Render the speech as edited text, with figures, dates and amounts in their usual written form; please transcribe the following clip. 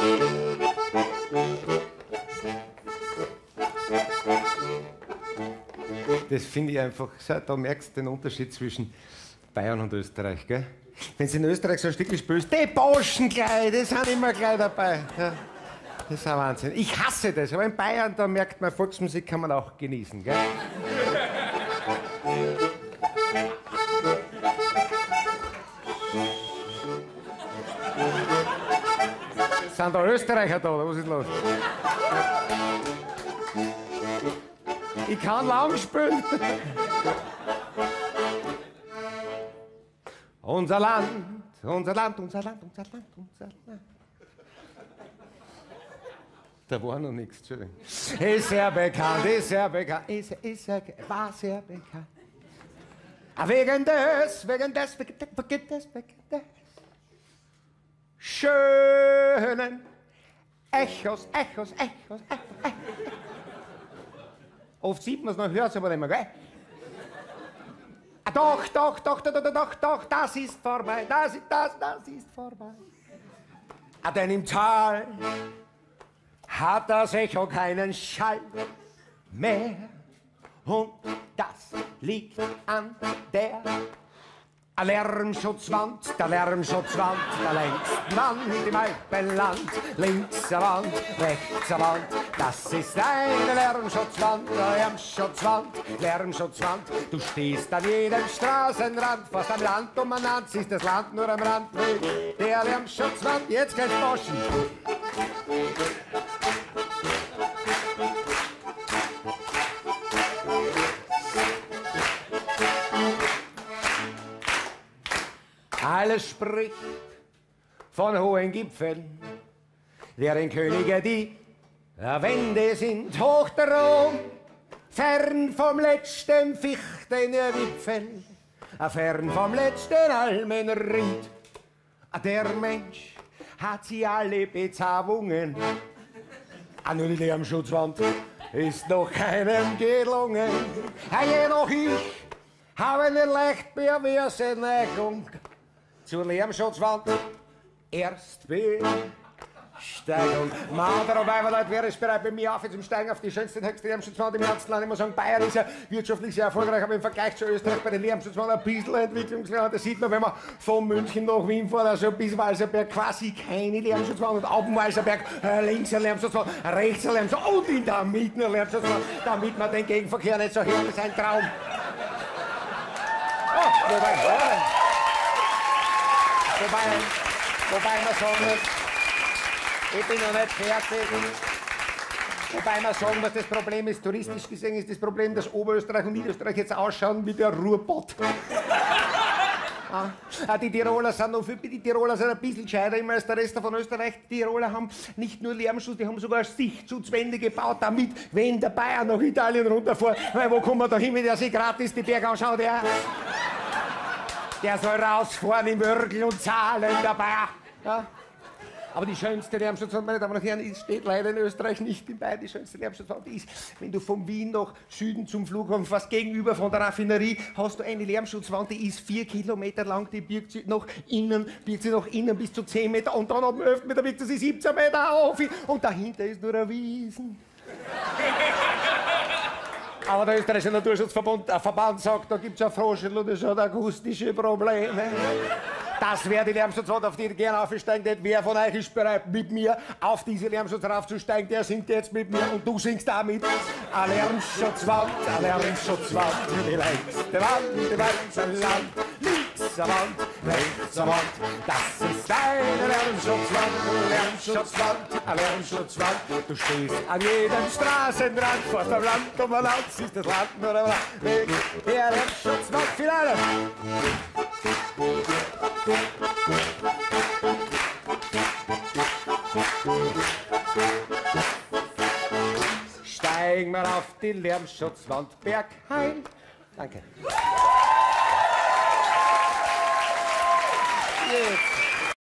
Das finde ich einfach, da merkst du den Unterschied zwischen Bayern und Österreich, gell? Wenn sie in Österreich so ein Stückchen spürst, die Burschen gleich, die sind immer gleich dabei. Ja, das ist ein Wahnsinn. Ich hasse das, aber in Bayern, da merkt man, Volksmusik kann man auch genießen, gell? Sind da Österreicher da, oder was ist los? Ich kann lang spielen. Unser Land, unser Land, unser Land, unser Land, unser Land. Da war noch nichts, Entschuldigung. Ist sehr bekannt, war sehr bekannt. Wegen des schönen Echos. Oft sieht man es noch, hört es aber nicht mehr, gell? Doch, das ist vorbei, das ist vorbei. Denn im Tal hat das Echo keinen Schall mehr. Und das liegt an der Lärmschutzwand, da längst Wand im Alpenland. Links eine Wand, rechts eine Wand, das ist eine Lärmschutzwand, Lärmschutzwand. Du stehst an jedem Straßenrand, fast am Land umeinander, siehst das Land nur am Rand. Der Lärmschutzwand, jetzt geht's Boschen. Alles spricht von hohen Gipfeln, deren Könige die Wände sind, hoch darum, fern vom letzten Fichtenwipfel, fern vom letzten Almenrind. Der Mensch hat sie alle Bezauberungen, nur die Lärmschutzwand ist noch keinem gelungen. Jedoch ich habe eine leicht perverse Neigung zur Lärmschutzwand, Erstbesteigung. Mann, darum Leute, wer ist bereit bei mir auf zum Steigen auf die schönste und höchste Lärmschutzwand im ganzen Land? Ich muss sagen, Bayern ist ja wirtschaftlich sehr erfolgreich, aber im Vergleich zu Österreich bei den Lärmschutzwand ein bisschen Entwicklungsland. Das sieht man, wenn man von München nach Wien fährt, also bis Walserberg quasi keine Lärmschutzwand und auf dem Walserberg links eine Lärmschutzwand, rechts eine Lärmschutzwand und in der Mitte eine Lärmschutzwand, damit man den Gegenverkehr nicht so hört. Das ist ein Traum. Oh, wobei man sagen muss, ich bin noch nicht fertig. Wobei man sagen muss, das Problem ist, touristisch gesehen ist das Problem, dass Oberösterreich und Niederösterreich jetzt ausschauen wie der Ruhrpott. Die Tiroler sind ein bisschen gescheiter immer als der Rest von Österreich. Die Tiroler haben nicht nur Lärmschutz, die haben sogar Sichtschutzwände gebaut, damit, wenn der Bayern nach Italien runterfährt, weil wo kommt man da hin, wenn der sich gratis die Berge anschaut, der soll rausfahren im Örgl und zahlen dabei. Ja? Aber die schönste Lärmschutzwand, meine Damen und Herren, steht leider in Österreich nicht in Bayern. Die schönste Lärmschutzwand ist, wenn du von Wien nach Süden zum Flughafen fast gegenüber von der Raffinerie, hast du eine Lärmschutzwand, die ist 4 Kilometer lang, die birgt sie nach innen bis zu 10 Meter und dann ab dem 11. Meter birgt sie 17 Meter auf und dahinter ist nur ein Wiesen. Aber der österreichische Naturschutzverband sagt, da gibt es ein Froschel und das hat akustische Probleme. Das wäre die Lärmschutzwand, auf die ich gerne aufsteigen würde. Wer von euch ist bereit, mit mir auf diese Lärmschutzwand raufzusteigen? Der singt jetzt mit mir und du singst damit. Eine Lärmschutzwand, die längste Wand im ganzen Land. Links eine Wand, rechts eine Wand, das ist eine Lärmschutzwand, eine Lärmschutzwand. Du stehst an jedem Straßenrand, fährst am Land um ein Land, siehst das Land nur am Land. Wegen der Lärmschutzwand für alle. Steigen wir auf die Lärmschutzwand Bergheim. Danke. Jetzt.